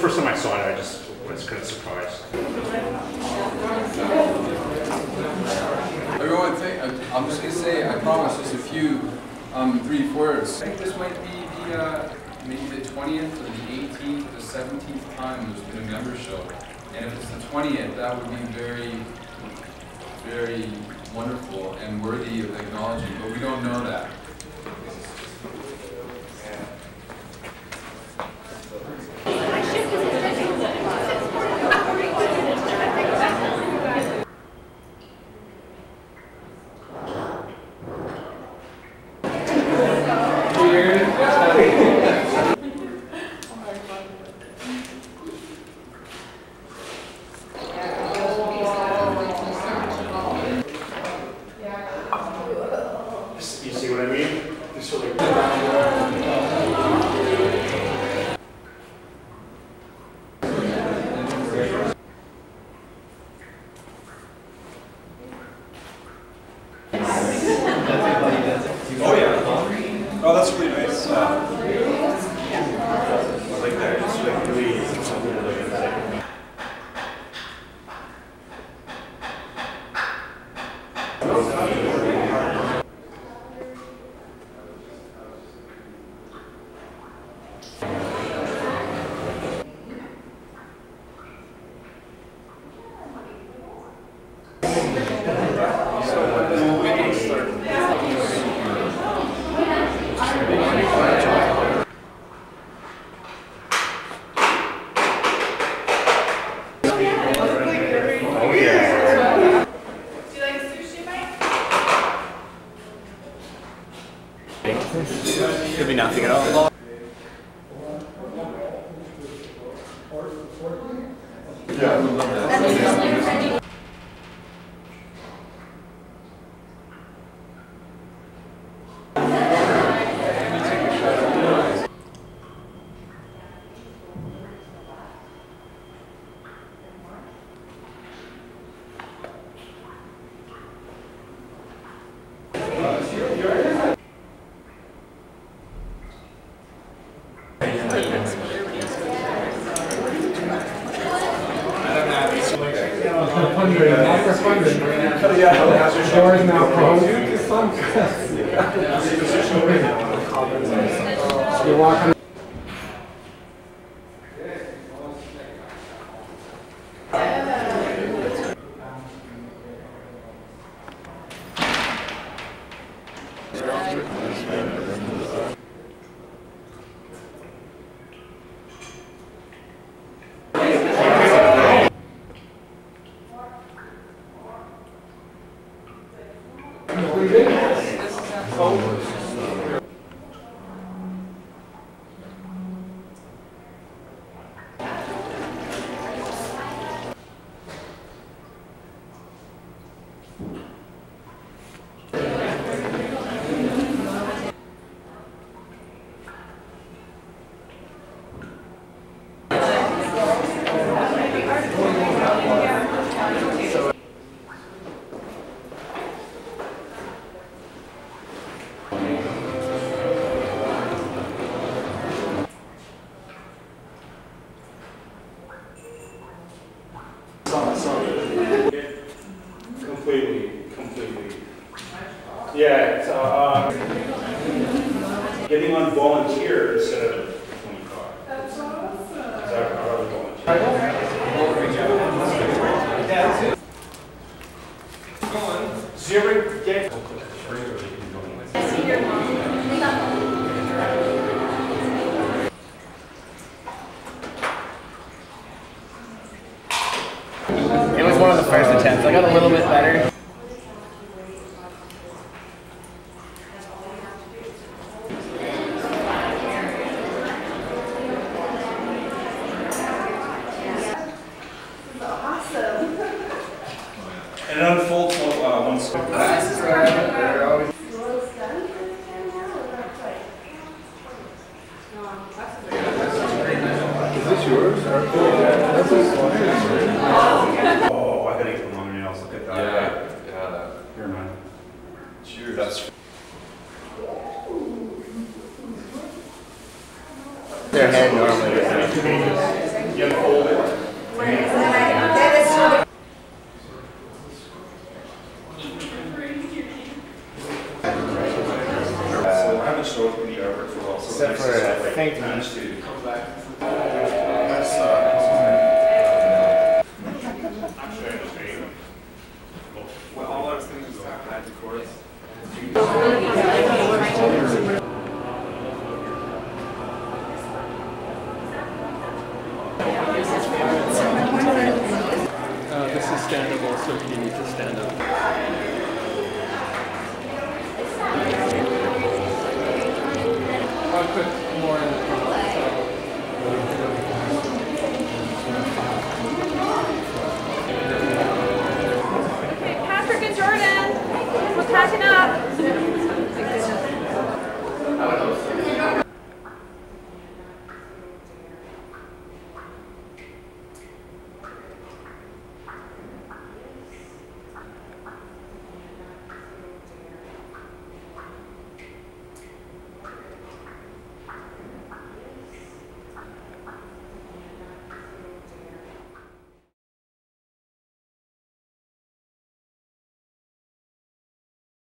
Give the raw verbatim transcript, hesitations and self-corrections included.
first time I saw it, I just was kind of surprised. Everyone, think, I'm just going to say, I promise, just a few um, brief words. I think this might be the, uh, maybe the twentieth or the eighteenth or the seventeenth time there's been a member show. And if it's the twentieth, that would be very, very wonderful and worthy of acknowledging, but we don't know that. You see what I mean? It's sort of like oh yeah. Oh, that's really nice. Uh, I like that. It's like really something really good. Could be nothing at all. Yeah. Doors now closed. You're walking. Completely, completely. Yeah, it's, uh, uh, getting on volunteer instead of twenty-five. That's awesome. I'd rather volunteer. Go on. Zero get. It was one of the first attempts. I got a little bit better. Awesome. And it unfolds uh, once. That's right. Is this yours? That's Oh, I gotta get the longer nails. Look at that. Yeah, yeah, that. Here, man. Cheers. That's. Their head normally. You unfold it. So I haven't showed the artwork for a while, so Except it's for, nice to uh, like, thank you. manage to come back. Well, all those things that had the chorus. Uh, this is standable, so if you need to stand up. I'll put more in the front. Patrick and Jordan, we're packing up.